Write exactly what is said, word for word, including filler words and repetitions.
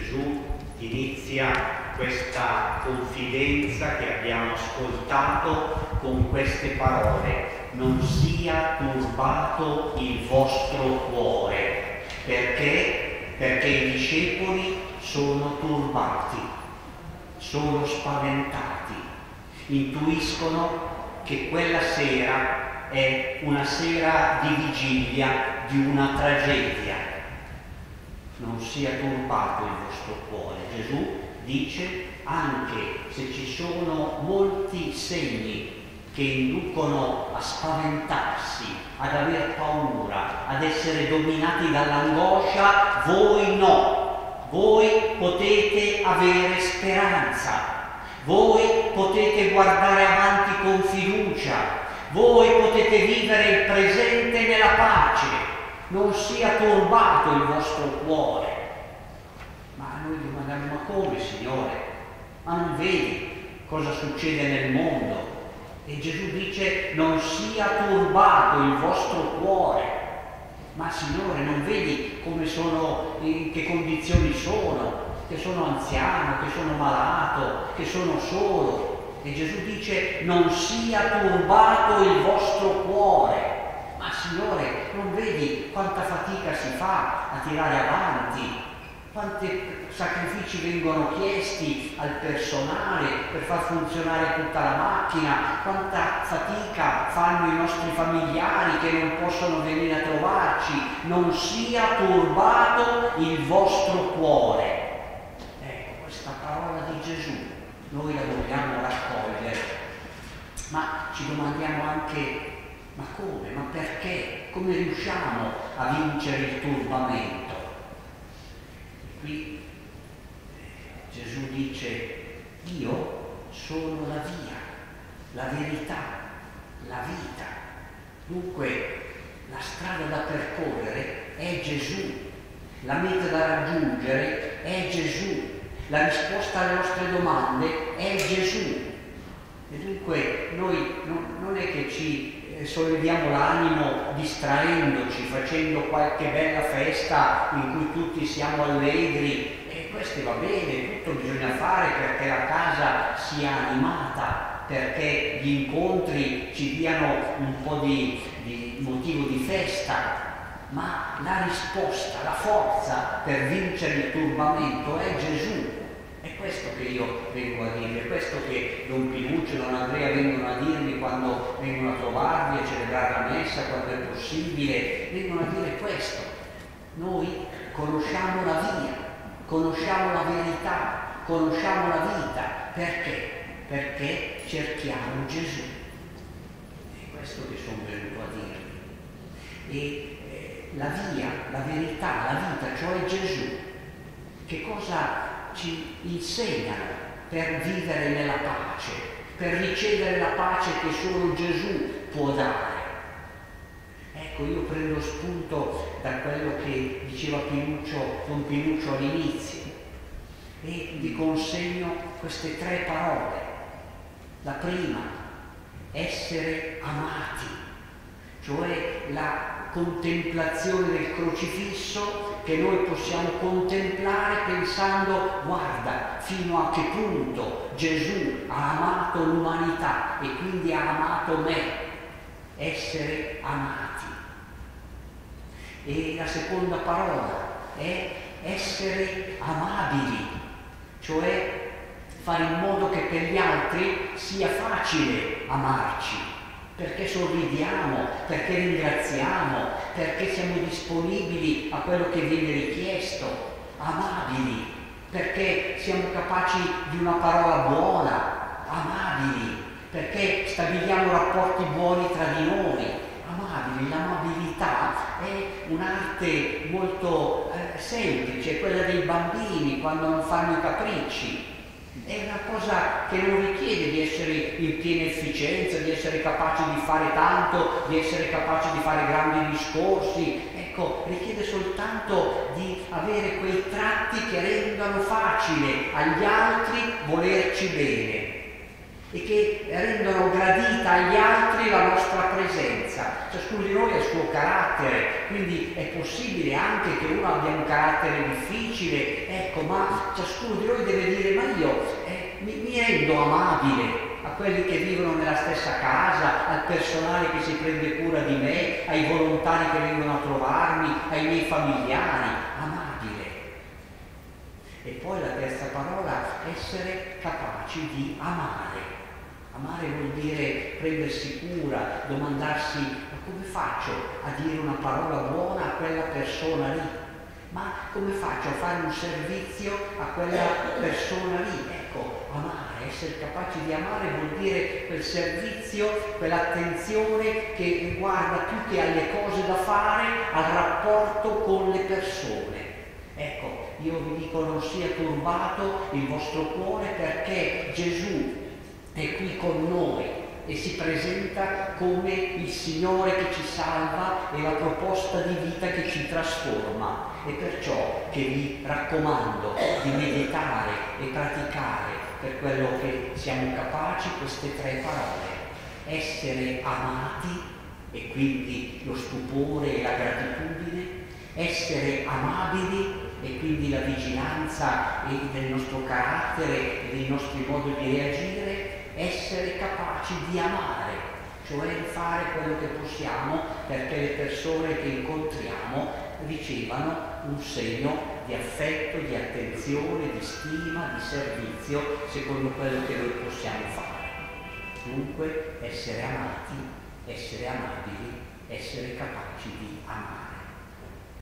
Gesù inizia questa confidenza che abbiamo ascoltato con queste parole: non sia turbato il vostro cuore. Perché? Perché i discepoli sono turbati, sono spaventati, intuiscono che quella sera è una sera di vigilia di una tragedia. Non sia turbato il vostro cuore. Gesù dice: anche se ci sono molti segni che inducono a spaventarsi, ad aver paura, ad essere dominati dall'angoscia, voi no, voi potete avere speranza, voi potete guardare avanti con fiducia, voi potete vivere il presente nella pace. Non sia turbato il vostro cuore. Ma noi domandiamo: ma come, Signore? Ma non vedi cosa succede nel mondo? E Gesù dice: non sia turbato il vostro cuore. Ma Signore, non vedi come sono, in che condizioni sono? Che sono anziano, che sono malato, che sono solo. E Gesù dice: non sia turbato il vostro cuore. Ma Signore, non vedi quanta fatica si fa a tirare avanti? Quanti sacrifici vengono chiesti al personale per far funzionare tutta la macchina? Quanta fatica fanno i nostri familiari che non possono venire a trovarci? Non sia turbato il vostro cuore. Ecco, questa parola di Gesù noi la dobbiamo raccogliere, ma ci domandiamo anche: ma come? Ma perché? Come riusciamo a vincere il turbamento? Qui Gesù dice: io sono la via, la verità, la vita. Dunque la strada da percorrere è Gesù, la meta da raggiungere è Gesù, la risposta alle nostre domande è Gesù. E dunque noi non, non è che ci solleviamo l'animo distraendoci, facendo qualche bella festa in cui tutti siamo allegri, e questo va bene, tutto bisogna fare perché la casa sia animata, perché gli incontri ci diano un po' di, di motivo di festa, ma la risposta, la forza per vincere il turbamento è Gesù. È questo che io vengo a dirvi, è questo che Don Pinuccio e Don Andrea vengono a dirmi quando vengono a trovarvi a celebrare la messa, quando è possibile. Vengono a dire questo: noi conosciamo la via, conosciamo la verità, conosciamo la vita. Perché? Perché cerchiamo Gesù. È questo che sono venuto a dirvi. E eh, la via, la verità, la vita, cioè Gesù, che cosa ci insegnano per vivere nella pace, per ricevere la pace che solo Gesù può dare? Ecco, io prendo spunto da quello che diceva Pinuccio, Don Pinuccio all'inizio, e vi consegno queste tre parole. La prima: essere amati, cioè la contemplazione del crocifisso che noi possiamo contemplare pensando: guarda fino a che punto Gesù ha amato l'umanità e quindi ha amato me. Essere amati. E la seconda parola è essere amabili, cioè fare in modo che per gli altri sia facile amarci, perché sorridiamo, perché ringraziamo, perché siamo disponibili a quello che viene richiesto. Amabili, perché siamo capaci di una parola buona. Amabili, perché stabiliamo rapporti buoni tra di noi. Amabili, l'amabilità è un'arte molto eh, semplice, è quella dei bambini quando non fanno i capricci. È una cosa che non richiede di essere in piena efficienza, di essere capaci di fare tanto, di essere capaci di fare grandi discorsi. Ecco, richiede soltanto di avere quei tratti che rendano facile agli altri volerci bene. e che rendono gradita agli altri la nostra presenza. Ciascuno di noi ha il suo carattere, quindi è possibile anche che uno abbia un carattere difficile, ecco, ma ciascuno di noi deve dire: ma io eh, mi, mi rendo amabile a quelli che vivono nella stessa casa, al personale che si prende cura di me, ai volontari che vengono a trovarmi, ai miei familiari, amabile. E poi la terza parola, essere capaci di amare. Amare vuol dire prendersi cura, domandarsi: ma come faccio a dire una parola buona a quella persona lì? Ma come faccio a fare un servizio a quella persona lì? Ecco, amare, essere capaci di amare vuol dire quel servizio, quell'attenzione che riguarda più che alle cose da fare, al rapporto con le persone. Ecco, io vi dico: non sia turbato il vostro cuore, perché Gesù è qui con noi e si presenta come il Signore che ci salva e la proposta di vita che ci trasforma. È perciò che vi raccomando di meditare e praticare, per quello che siamo capaci, queste tre parole: essere amati, e quindi lo stupore e la gratitudine; essere amabili, e quindi la vigilanza del nostro carattere e dei nostri modi di reagire; essere capaci di amare, cioè di fare quello che possiamo perché le persone che incontriamo ricevano un segno di affetto, di attenzione, di stima, di servizio, secondo quello che noi possiamo fare. Dunque, essere amati, essere amabili, essere capaci di amare.